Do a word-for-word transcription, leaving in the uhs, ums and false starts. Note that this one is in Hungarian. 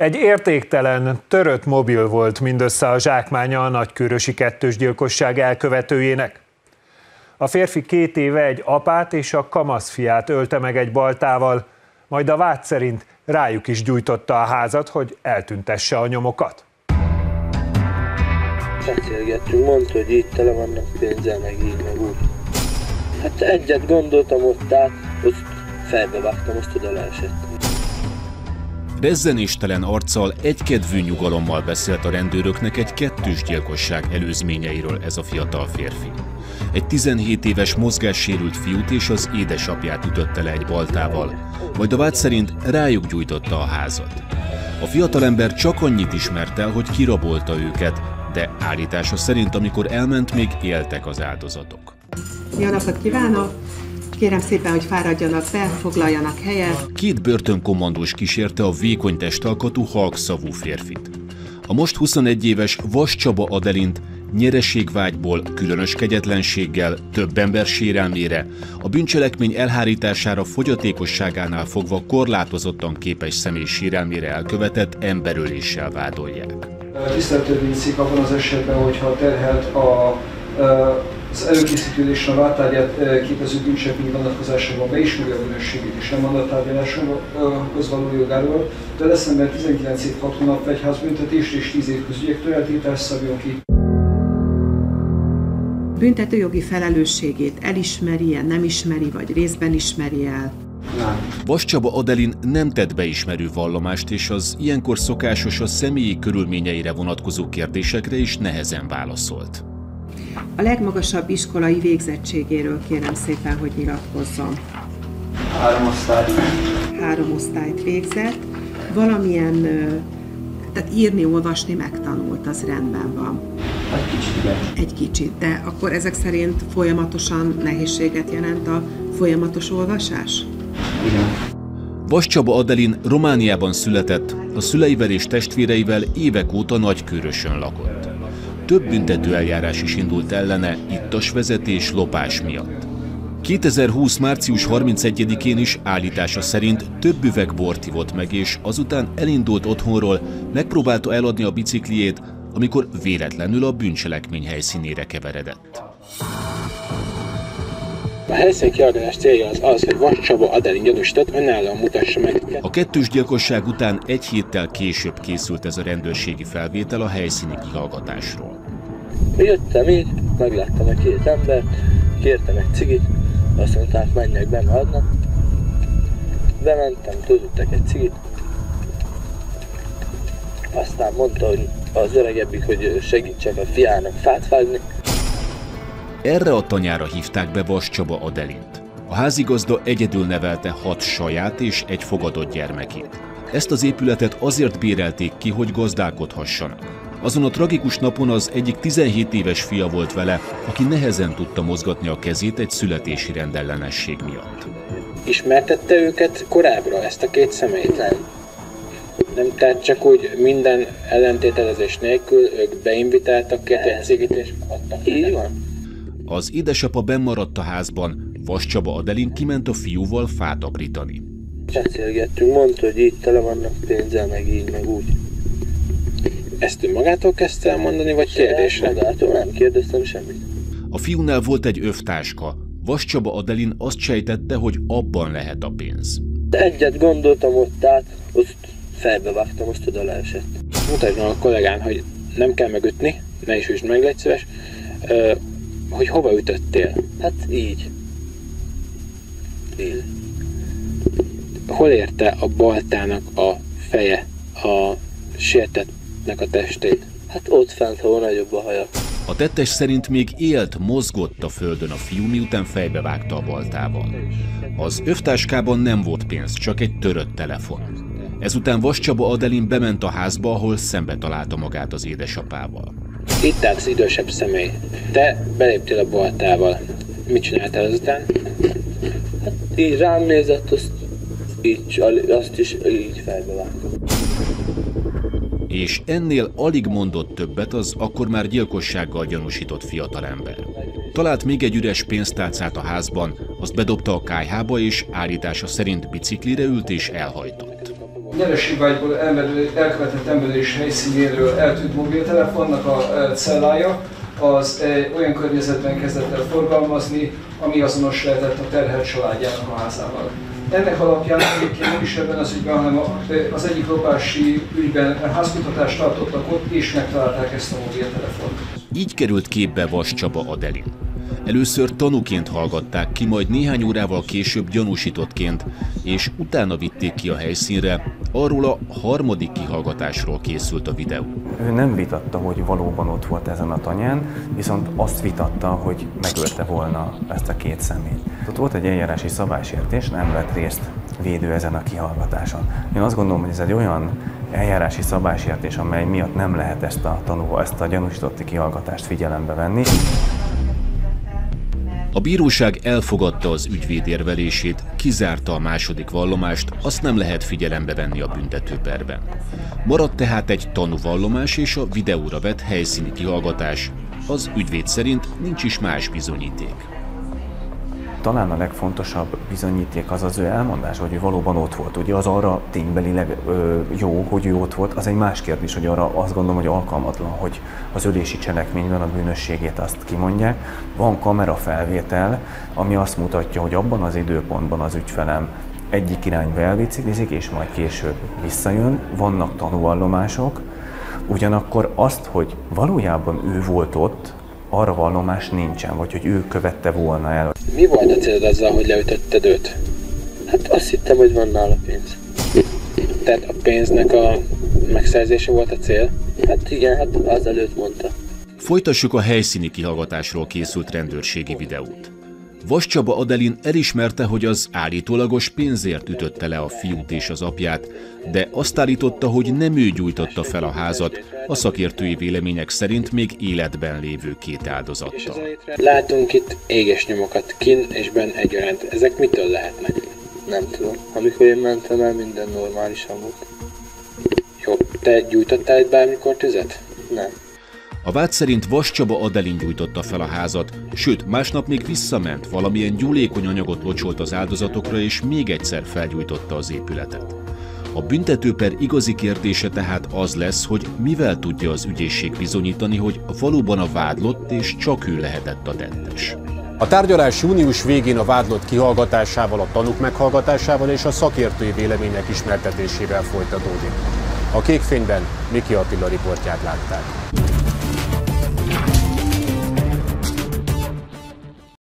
Egy értéktelen, törött mobil volt mindössze a zsákmánya a nagykőrösi kettős gyilkosság elkövetőjének. A férfi két éve egy apát és a kamaszfiát ölte meg egy baltával, majd a vád szerint rájuk is gyújtotta a házat, hogy eltüntesse a nyomokat. Beszélgettünk, mondta, hogy itt tele vannak pénzzel, meg így, meg úgy. Hát egyet gondoltam ott át, azt fejbe vágtam, azt oda leesett. Rezzenéstelen arccal, egykedvű nyugalommal beszélt a rendőröknek egy kettős gyilkosság előzményeiről ez a fiatal férfi. Egy tizenhét éves mozgássérült fiút és az édesapját ütötte le egy baltával, majd a vád szerint rájuk gyújtotta a házat. A fiatalember csak annyit ismert el, hogy kirabolta őket, de állítása szerint, amikor elment, még éltek az áldozatok. Jó napot kívánok! Kérem szépen, hogy fáradjanak be, foglaljanak helyet. Két börtönkommandós kísérte a vékony testalkatú, halkszavú férfit. A most huszonegy éves Vas Csaba Adelint nyereségvágyból, különös kegyetlenséggel, több ember sérelmére, a bűncselekmény elhárítására fogyatékosságánál fogva korlátozottan képes személy sérelmére elkövetett emberöléssel vádolják. Tisztelt törvényszék abban az esetben, hogyha terhelt a, az előkészítődésre a vádtárgyát képező bűncselekmény vonatkozásában beismeri a bűnösségét és nem mandattárgyaláshoz való jogáról, de december tizenkilenc év hat hónap fegyházbüntetést és tíz év közügyek eltiltást szabjon ki. Büntetőjogi felelősségét elismeri-e, nem ismeri, vagy részben ismeri el? Vas Csaba Adelin nem tett beismerő vallomást, és az ilyenkor szokásos a személyi körülményeire vonatkozó kérdésekre is nehezen válaszolt. A legmagasabb iskolai végzettségéről kérem szépen, hogy nyilatkozzon. Három osztályt. Három osztályt végzett. Valamilyen, tehát írni, olvasni megtanult, az rendben van. Egy kicsit, igen. Egy kicsit, de akkor ezek szerint folyamatosan nehézséget jelent a folyamatos olvasás? Igen. Vas Csaba Adelin Romániában született, a szüleivel és testvéreivel évek óta Nagykőrösön lakott. Több büntető eljárás is indult ellene, ittas vezetés, lopás miatt. kétezer-húsz március harmincegyedikén is állítása szerint több üveg bort ivott meg, és azután elindult otthonról, megpróbálta eladni a bicikliét, amikor véletlenül a bűncselekmény helyszínére keveredett. A helyszíni kiadás célja az az, hogy Vas Csaba Adelin gyanúsított önállóan mutassa meg. A kettős gyilkosság után egy héttel később készült ez a rendőrségi felvétel a helyszíni kihallgatásról. Jöttem így, megláttam a két embert, kértem egy cigit, azt mondták, menjek be, adnak. Bementem, töltöttek egy cigit. Aztán mondta, hogy az öregebbik, hogy segítsek a fiának fát vágni. Erre a tanyára hívták be Vas Csaba Adelint. A házigazda egyedül nevelte hat saját és egy fogadott gyermekét. Ezt az épületet azért bérelték ki, hogy gazdálkodhassanak. Azon a tragikus napon az egyik tizenhét éves fia volt vele, aki nehezen tudta mozgatni a kezét egy születési rendellenesség miatt. Ismertette őket korábbra, ezt a két személyt? Nem. Nem, tehát csak úgy minden ellentételezés nélkül ők beinvitáltak két egy cigit és adtak. Így van. Az édesapa bennmaradt a házban, Vas Csaba Adelin kiment a fiúval fát aprítani. Beszélgettünk, mondta, hogy itt tele vannak pénzzel, meg így, meg úgy. Ezt ő magától kezdte el mondani, vagy kérdésre? Magától nem kérdeztem semmit. A fiúnál volt egy övtáska. Vas Csaba Adelin azt sejtette, hogy abban lehet a pénz. Egyet gondoltam ott át, azt fejbe vágtam, azt oda leesett. Mutasd meg a kollégán, hogy nem kell megütni, ne is üsd meg, légy szíves, hogy hova ütöttél? Hát így. Így. Hol érte a baltának a feje a sértettnek a testét? Hát ott fent, ahol nagyobb a haja. A tettes szerint még élt, mozgott a földön a fiú, miután fejbe vágta a baltával. Az övtáskában nem volt pénz, csak egy törött telefon. Ezután Vas Csaba Adelin bement a házba, ahol szembe találta magát az édesapával. Itt állsz idősebb személy. Te beléptél a baltával. Mit csináltál azután? Hát így rám nézett, azt, így, azt is így fejbe vágtam. És ennél alig mondott többet az akkor már gyilkossággal gyanúsított fiatalember. Talált még egy üres pénztárcát a házban, azt bedobta a kályhába, és állítása szerint biciklire ült és elhajtott. Nyereségvágyból elkövetett emberülés helyszínéről eltűnt mobiltelefonnak a cellája az olyan környezetben kezdett el forgalmazni, ami azonos lehetett a terhelt családjának a házával. Ennek alapján egyébként nem is ebben az ügyben, hanem az egyik lopási ügyben házkutatást tartottak ott, és megtalálták ezt a mobiltelefont. Így került képbe Vass Csaba Adelin. Először tanúként hallgatták ki, majd néhány órával később gyanúsítottként, és utána vitték ki a helyszínre. Arról a harmadik kihallgatásról készült a videó. Ő nem vitatta, hogy valóban ott volt ezen a tanyán, viszont azt vitatta, hogy megölte volna ezt a két személyt. Ott volt egy eljárási szabálysértés, nem vett részt védő ezen a kihallgatáson. Én azt gondolom, hogy ez egy olyan eljárási szabálysértés, amely miatt nem lehet ezt a tanú, ezt a gyanúsítotti kihallgatást figyelembe venni. A bíróság elfogadta az ügyvéd érvelését, kizárta a második vallomást, azt nem lehet figyelembe venni a büntetőperben. Maradt tehát egy tanúvallomás és a videóra vett helyszíni kihallgatás. Az ügyvéd szerint nincs is más bizonyíték. Talán a legfontosabb bizonyíték az az ő elmondás, hogy ő valóban ott volt. Ugye az arra ténybelileg ö, jó, hogy ő ott volt, az egy más kérdés, hogy arra azt gondolom, hogy alkalmatlan, hogy az ölési cselekményben a bűnösségét azt kimondják. Van kamerafelvétel, ami azt mutatja, hogy abban az időpontban az ügyfelem egyik irányba elbiciklizik, és majd később visszajön. Vannak tanúvallomások, ugyanakkor azt, hogy valójában ő volt ott, arra vallomás nincsen, vagy hogy ő követte volna el. Mi volt a célod azzal, hogy leütötted őt? Hát azt hittem, hogy van nála pénz. Tehát a pénznek a megszerzése volt a cél? Hát igen, hát azelőtt mondta. Folytassuk a helyszíni kihallgatásról készült rendőrségi videót. Vass Csaba Adelin elismerte, hogy az állítólagos pénzért ütötte le a fiút és az apját, de azt állította, hogy nem ő gyújtotta fel a házat, a szakértői vélemények szerint még életben lévő két áldozattal. Látunk itt éges nyomokat, kin és benn egyaránt. Ezek mitől lehetnek? Nem tudom. Amikor én mentem el, minden normálisan volt. Jó, te gyújtottál itt bármikor tüzet? Nem. A vád szerint Vass Csaba Adelin gyújtotta fel a házat, sőt, másnap még visszament, valamilyen gyúlékony anyagot locsolt az áldozatokra, és még egyszer felgyújtotta az épületet. A büntetőper igazi kérdése tehát az lesz, hogy mivel tudja az ügyészség bizonyítani, hogy valóban a vádlott és csak ő lehetett a tettes. A tárgyalás június végén a vádlott kihallgatásával, a tanúk meghallgatásával és a szakértői vélemények ismertetésével folytatódik. A Kékfényben Miki Attila riportját látták.